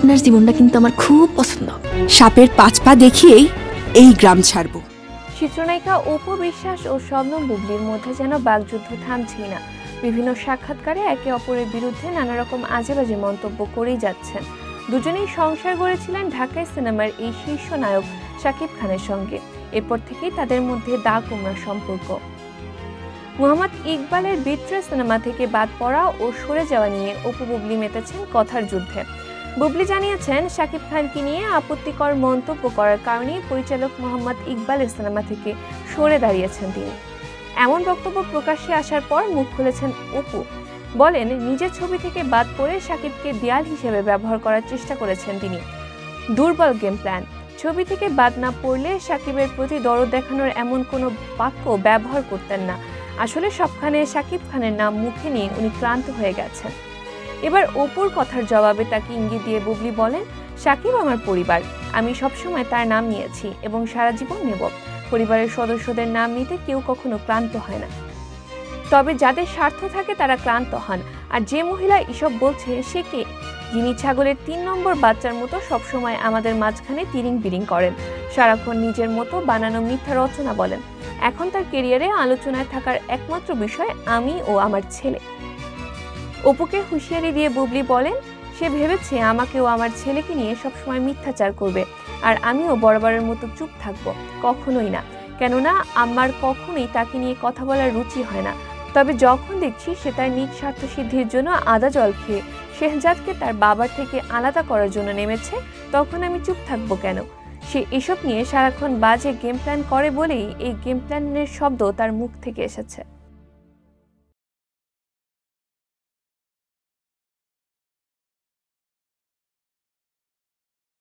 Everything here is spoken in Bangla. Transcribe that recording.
আপনার জীবনটা কিন্তু আমার খুব পছন্দ। সাপের 5 পা দেখিয়েই এই গ্রাম ছাড়বো। চিত্রনায়িকা অপু বিশ্বাস ও শবনম বুবলির মধ্যে যেন বাগযুদ্ধ থামছেই না। বিভিন্ন সাক্ষাৎকারে একে অপরের বিরুদ্ধে নানা রকম আজেবাজে মন্তব্য করেই যাচ্ছেন। দুজনেই সংসার গড়েছিলেন ঢাকায় সিনেমার এই শীর্ষ নায়ক শাকিব খানের সঙ্গে। এরপর থেকেই তাদের মধ্যে দা কুমড়া সম্পর্ক। মোহাম্মদ ইকবালের বিট্রে সিনেমা থেকে বাদ পড়া ও সরে যাওয়া নিয়ে অপু বুবলি মেতেছেন কথার যুদ্ধে। বুবলি জানিয়েছেন, শাকিব খানকে নিয়ে আপত্তিকর মন্তব্য করার কারণে পরিচালক মোহাম্মদ ইকবালের সিনেমা থেকে সরে দাঁড়িয়েছেন তিনি। এমন বক্তব্য প্রকাশ্যে আসার পর মুখ খুলেছেন অপু। বলেন, নিজের ছবি থেকে বাদ পড়ে শাকিবকে দেয়াল হিসেবে ব্যবহার করার চেষ্টা করেছেন তিনি। দুর্বল গেম প্ল্যান। ছবি থেকে বাদ না পড়লে শাকিবের প্রতি দরদ দেখানোর এমন কোনো বাক্য ব্যবহার করতেন না। আসলে সবখানে শাকিব খানের নাম মুখে নিয়ে উনি ক্লান্ত হয়ে গেছেন। এবার অপুর কথার জবাবে তাকে ইঙ্গিত দিয়ে বুবলি বলেন, শাকিব আমার পরিবার, আমি সবসময় তার নাম নিয়েছি এবং সারা জীবন নেব। পরিবারের সদস্যদের নাম নিতে কেউ কখনো ক্লান্ত হয় না, তবে যাদের স্বার্থ থাকে তারা ক্লান্ত হন। আর যে মহিলা এসব বলছে সে কে, যিনি ছাগলের 3 নম্বর বাচ্চার মতো সবসময় আমাদের মাঝখানে তিরিং বিরিং করেন, সারাক্ষণ নিজের মতো বানানো মিথ্যা রচনা বলেন। এখন তার কেরিয়ারে আলোচনায় থাকার একমাত্র বিষয় আমি ও আমার ছেলে। অপুকে হুঁশিয়ারি দিয়ে বুবলি বলেন, সে ভেবেছে আমাকে ও আমার ছেলেকে নিয়ে সবসময় মিথ্যাচার করবে, আর আমিও বরাবরের মতো চুপ থাকবো। কখনোই না, কেননা আমার কখনোই তাকে নিয়ে কথা বলার রুচি হয় না। তবে যখন দেখছি সে তার নিজ স্বার্থ সিদ্ধির জন্য আদা জল খেয়ে শেহজাদকে তার বাবার থেকে আলাদা করার জন্য নেমেছে, তখন আমি চুপ থাকবো কেন? সে এসব নিয়ে সারাক্ষণ বাজে গেম প্ল্যান করে বলেই এই গেম প্ল্যানের শব্দ তার মুখ থেকে এসেছে।